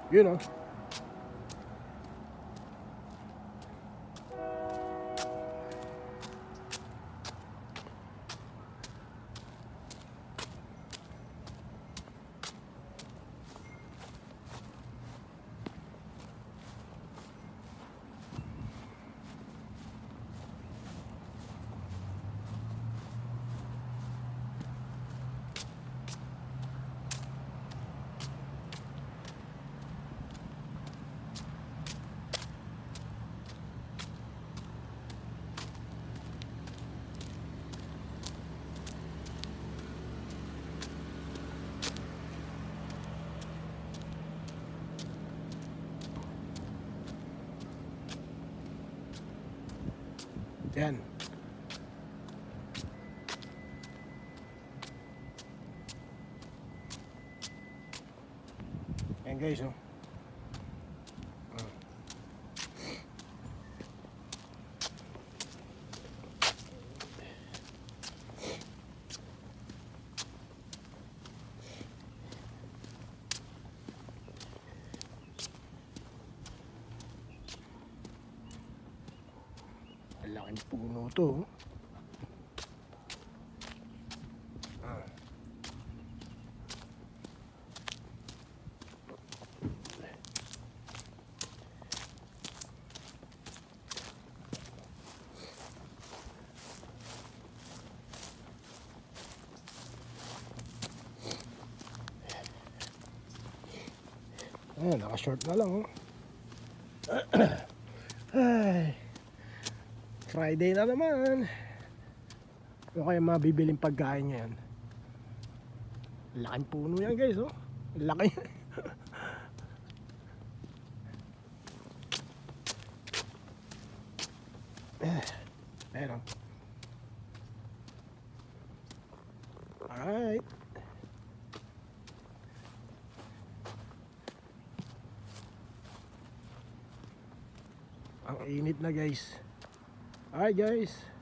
Yun oh. Yan. Yan guys oh. Ang laking puno to. Ayan, naka-short na lang oh. Ay, Friday na naman. Ano kaya mabibiling pagkain ngayon? Laking puno yan guys oh. Laki. Ayan oh. Alright. Ang init na guys. Alright guys.